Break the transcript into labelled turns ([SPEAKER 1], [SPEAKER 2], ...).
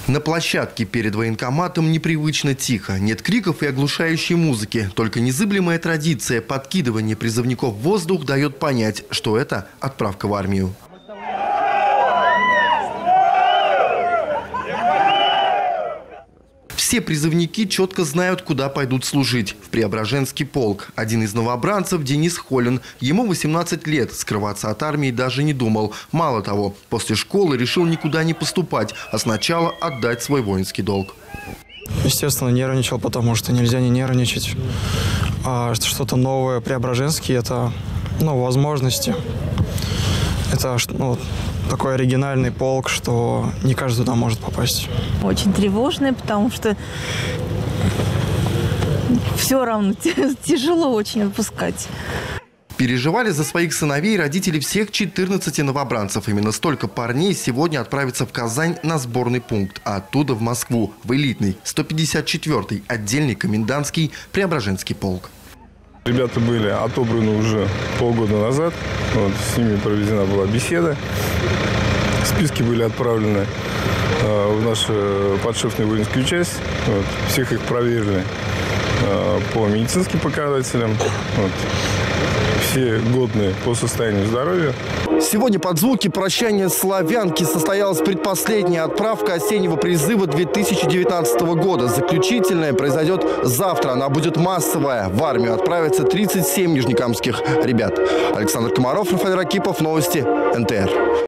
[SPEAKER 1] На площадке перед военкоматом непривычно тихо. Нет криков и оглушающей музыки. Только незыблемая традиция подкидывания призывников в воздух дает понять, что это отправка в армию. Все призывники четко знают, куда пойдут служить. В Преображенский полк. Один из новобранцев – Денис Холин. Ему 18 лет. Скрываться от армии даже не думал. Мало того, после школы решил никуда не поступать, а сначала отдать свой воинский долг.
[SPEAKER 2] Естественно, нервничал, потому что нельзя не нервничать. А что-то новое, Преображенский – это возможности. Это такой оригинальный полк, что не каждый туда может попасть.
[SPEAKER 3] Очень тревожный, потому что все равно тяжело очень отпускать.
[SPEAKER 1] Переживали за своих сыновей родители всех 14 новобранцев. Именно столько парней сегодня отправятся в Казань на сборный пункт, а оттуда в Москву, в элитный 154-й отдельный комендантский Преображенский полк.
[SPEAKER 4] Ребята были отобраны уже полгода назад. С ними проведена была беседа. Списки были отправлены в нашу подшефную воинскую часть. Всех их проверили по медицинским показателям. Все годные по состоянию здоровья.
[SPEAKER 1] Сегодня под звуки прощания славянки состоялась предпоследняя отправка осеннего призыва 2019 года. Заключительная произойдет завтра. Она будет массовая. В армию отправятся 37 нижнекамских ребят. Александр Комаров, Рафаэль Ракипов. Новости НТР.